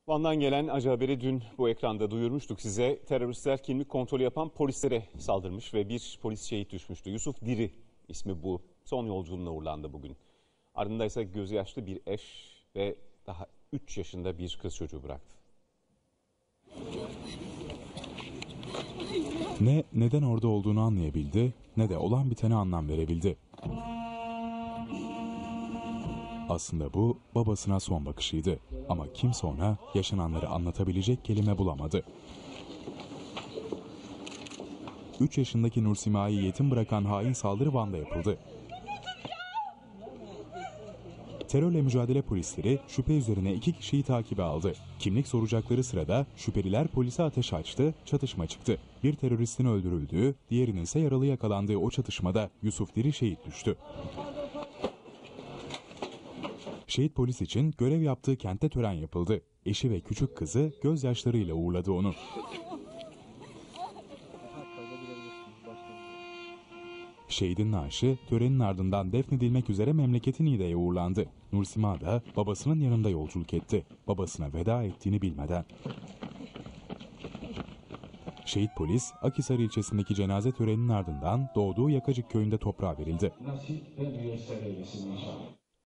Van'dan gelen acı haberi dün bu ekranda duyurmuştuk size. Teröristler kimlik kontrolü yapan polislere saldırmış ve bir polis şehit düşmüştü. Yusuf Diri ismi bu. Son yolculuğuna uğurlandı bugün. Ardında ise gözü yaşlı bir eş ve daha 3 yaşında bir kız çocuğu bıraktı. Neden orada olduğunu anlayabildi, ne de olan bitene anlam verebildi. Aslında bu babasına son bakışıydı. Ama kimse ona yaşananları anlatabilecek kelime bulamadı. 3 yaşındaki Nursima'yı yetim bırakan hain saldırı Van'da yapıldı. Terörle mücadele polisleri şüphe üzerine 2 kişiyi takibe aldı. Kimlik soracakları sırada şüpheliler polise ateş açtı, çatışma çıktı. Bir teröristin öldürüldüğü, diğerinin ise yaralı yakalandığı o çatışmada Yusuf Diri şehit düştü. Şehit polis için görev yaptığı kentte tören yapıldı. Eşi ve küçük kızı gözyaşlarıyla uğurladı onu. Şehidin naaşı törenin ardından defnedilmek üzere memleketi Niğde'ye uğurlandı. Nursima da babasının yanında yolculuk etti. Babasına veda ettiğini bilmeden. Şehit polis Akhisar ilçesindeki cenaze töreninin ardından doğduğu Yakacık köyünde toprağa verildi.